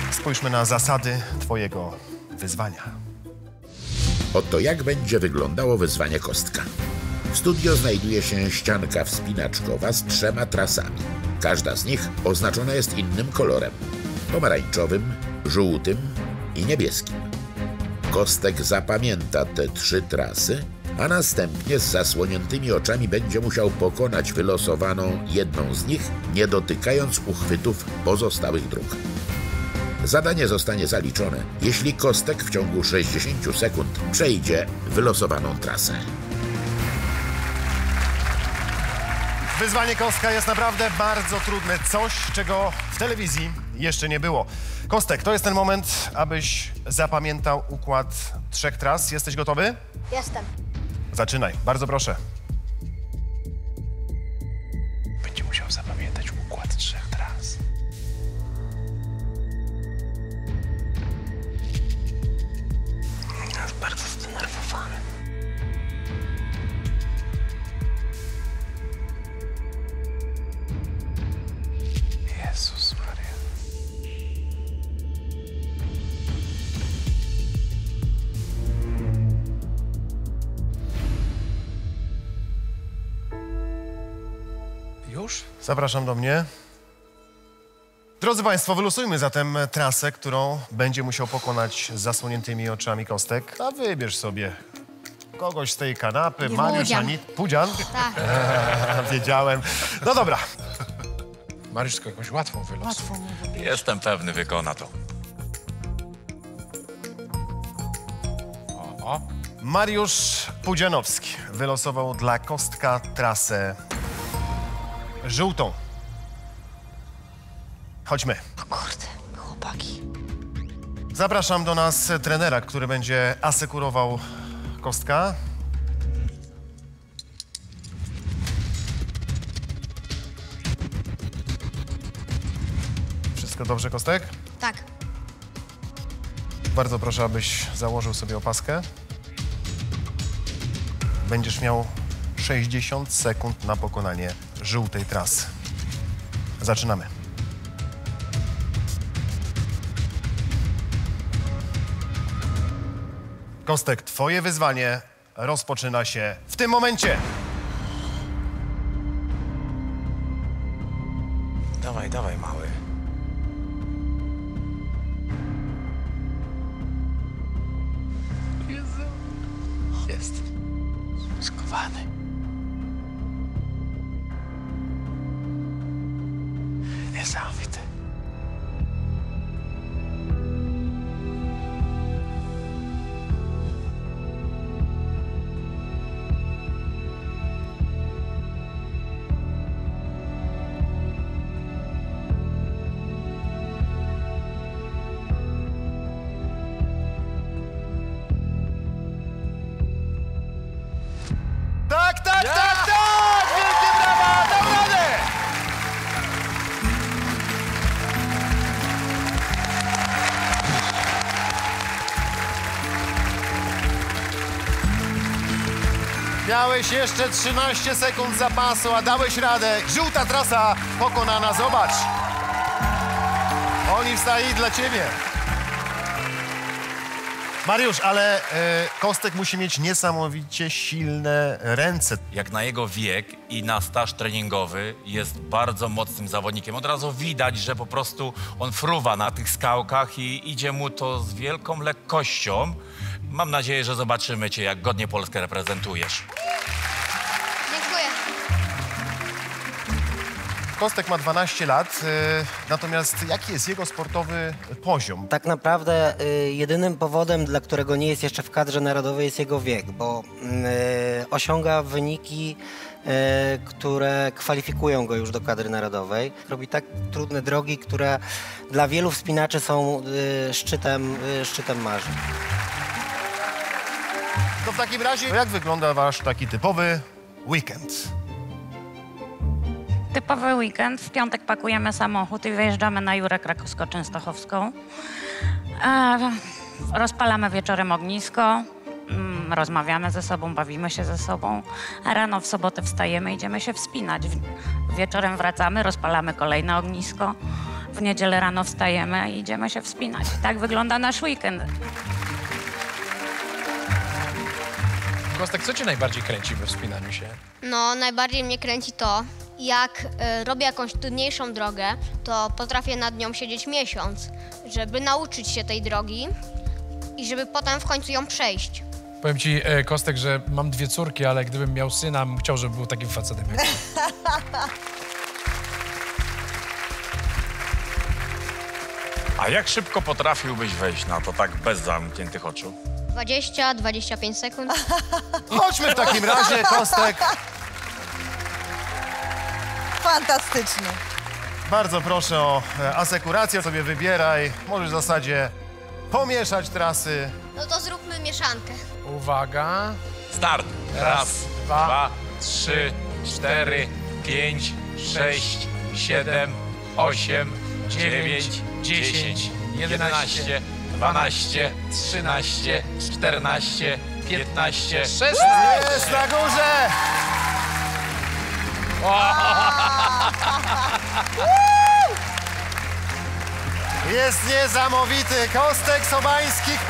Spójrzmy na zasady twojego wyzwania. Oto jak będzie wyglądało wyzwanie Kostka. W studio znajduje się ścianka wspinaczkowa z 3 trasami. Każda z nich oznaczona jest innym kolorem. Pomarańczowym, żółtym i niebieskim. Kostek zapamięta te 3 trasy, a następnie z zasłoniętymi oczami będzie musiał pokonać wylosowaną jedną z nich, nie dotykając uchwytów pozostałych dróg. Zadanie zostanie zaliczone, jeśli Kostek w ciągu 60 sekund przejdzie wylosowaną trasę. Wyzwanie Kostka jest naprawdę bardzo trudne. Coś, czego w telewizji jeszcze nie było. Kostek, to jest ten moment, abyś zapamiętał układ 3 tras. Jesteś gotowy? Jestem. Zaczynaj. Bardzo proszę. Będzie musiał zapamiętać układ 3 tras. Jest bardzo zdenerwowany. Jezus Maria. Już? Zapraszam do mnie. Drodzy Państwo, wylosujmy zatem trasę, którą będzie musiał pokonać z zasłoniętymi oczami Kostek. A wybierz sobie kogoś z tej kanapy. Mariusz, Anit. Pudzian? Tak. Wiedziałem. No dobra. Mariusz, tylko jakąś łatwą wylosuj. Jestem pewny, wykona to. O. Mariusz Pudzianowski wylosował dla Kostka trasę żółtą. Chodźmy. O kurde, chłopaki. Zapraszam do nas trenera, który będzie asekurował Kostka. Wszystko dobrze, Kostek? Tak. Bardzo proszę, abyś założył sobie opaskę. Będziesz miał 60 sekund na pokonanie żółtej trasy. Zaczynamy. Kostek, twoje wyzwanie rozpoczyna się w tym momencie. Dawaj, dawaj, mały. Jezu. Jest. Skowany. Niesamowite. Tak, tak, tak, tak! Wielkie brawa! Dam radę! Miałeś jeszcze 13 sekund zapasu, a dałeś radę. Żółta trasa pokonana, zobacz. Oni wstali dla ciebie. Mariusz, ale Kostek musi mieć niesamowicie silne ręce. Jak na jego wiek i na staż treningowy jest bardzo mocnym zawodnikiem. Od razu widać, że po prostu on fruwa na tych skałkach i idzie mu to z wielką lekkością. Mam nadzieję, że zobaczymy cię, jak godnie Polskę reprezentujesz. Dziękuję. Kostek ma 12 lat, natomiast jaki jest jego sportowy poziom? Tak naprawdę jedynym powodem, dla którego nie jest jeszcze w kadrze narodowej, jest jego wiek, bo osiąga wyniki, które kwalifikują go już do kadry narodowej. Robi tak trudne drogi, które dla wielu wspinaczy są szczytem marzeń. To w takim razie, jak wygląda wasz taki typowy weekend? Typowy weekend. W piątek pakujemy samochód i wyjeżdżamy na Jurę Krakowsko-Częstochowską. Rozpalamy wieczorem ognisko, rozmawiamy ze sobą, bawimy się ze sobą, a rano w sobotę wstajemy, idziemy się wspinać. Wieczorem wracamy, rozpalamy kolejne ognisko, w niedzielę rano wstajemy i idziemy się wspinać. Tak wygląda nasz weekend. Kostek, co cię najbardziej kręci we wspinaniu się? No, najbardziej mnie kręci to, jak robię jakąś trudniejszą drogę, to potrafię nad nią siedzieć miesiąc, żeby nauczyć się tej drogi i żeby potem w końcu ją przejść. Powiem ci, Kostek, że mam 2 córki, ale gdybym miał syna, bym chciał, żeby był takim facetem jak ty. A jak szybko potrafiłbyś wejść na to tak bez zamkniętych oczu? 20-25 sekund. Chodźmy w takim razie, Kostek. Fantastycznie. Bardzo proszę o asekurację, sobie wybieraj. Możesz w zasadzie pomieszać trasy. No to zróbmy mieszankę. Uwaga. Start! Raz, dwa, dwa, 3, 4, 5, 6, 7, 8, 9, 10, 11, 12, 13, 14, 15, 16. Jest na górze! Jest niesamowity Kostek Sobański.